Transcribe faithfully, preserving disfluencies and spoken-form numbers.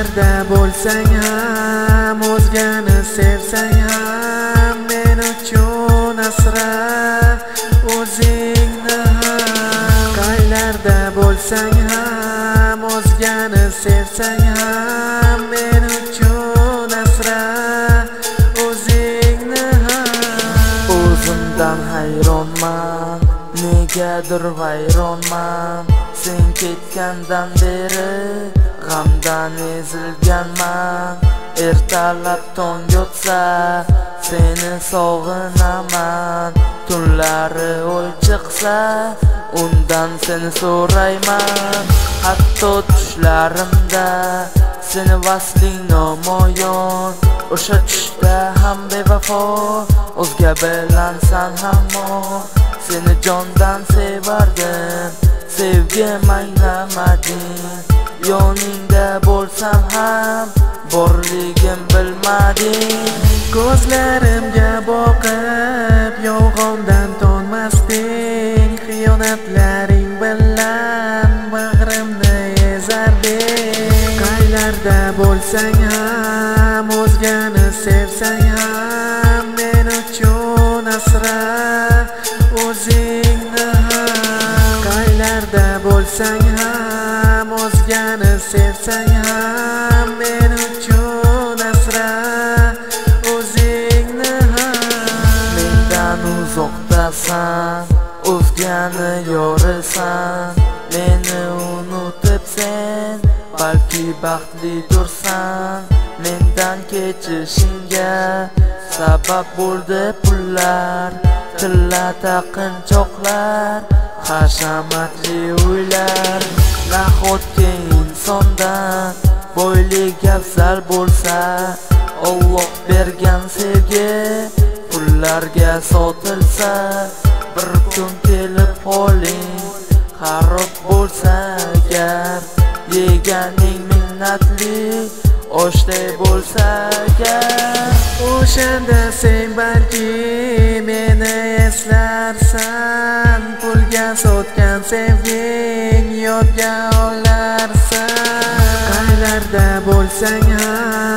Qaylarda bo'lsang ham, o'zgani sevsang ham, men uchun asra o'zingni ham. Qaylarda bo'lsang ham, o'zgani sevsang ham, men uchun asra o'zingni ham. O'zimdan hayronman, negadir vayronman. Sen ketgandan beri g'amdan ezilganman. Ertalab tong otsa seni sog'inaman. Tunlari oy chiqsa undan seni so'rayman. Hatto tushlarimda seni vasling namoyon. O'sha tushda ham bevafo, o'zga bilansan hamon. Seni jondan sevardim, sevgim anglamading. Yoningda bo'lsam ham borligim bilmading. Ko'zlarimga boqib yolg'ondan tonmasding. Xiyonatlaring bilan bag'rimni ezarding. Qaylarda bo'lsang ham, o'zgani sevsang ham, men uchun asra o'zingni ham. Qaylarda bo'lsang ham, o'zgani sevsang ham, men uchun asra o'zingni ham. Mendan uzoqdasan, o'zgani yorasan. Meni unutib sen balki baxtlidirsan. Mendan kechishingga sabab bo'ldi pullar, tilla taqinchoqlar, hashamatli uylar. Nahotki insondan boylik afzal bo'lsa, Alloh bergan sevgi pullarga sotilsa, bir kun kelib qoling xarob bo'lsa agar, yeganing minnatli oshday bo'lsa agar, o'shanda sen balki meni eslarsan. Pulga sotgan sevging yodga olarsan. Qaylarda bo'lsang ham,